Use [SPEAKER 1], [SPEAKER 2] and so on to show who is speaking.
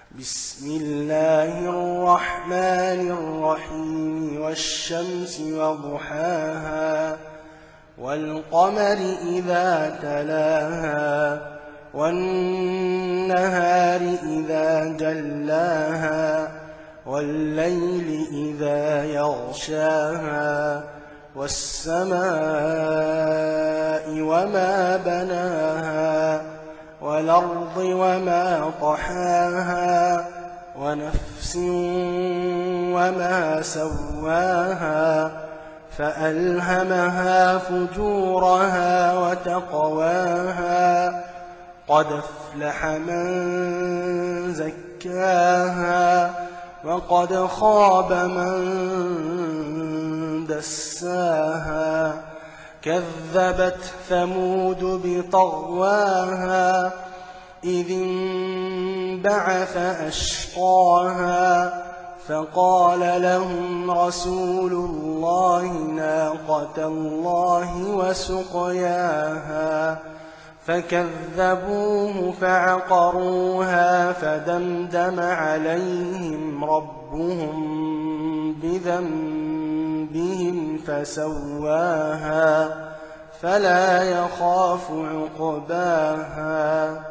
[SPEAKER 1] بسم الله الرحمن الرحيم والشمس وضحاها والقمر إذا تلاها والنهار إذا جلاها والليل إذا يغشاها والسماء وما بناها والأرض وما طحاها ونفس وما سواها فألهمها فجورها وتقواها قد أفلح من زكاها وقد خاب من دساها كذبت ثمود بطغواها إذ انبعث أشقاها فقال لهم رسول الله ناقة الله وسقياها فكذبوه فعقروها فدمدم عليهم ربهم بذنبهم فسواها فلا يخاف عقباها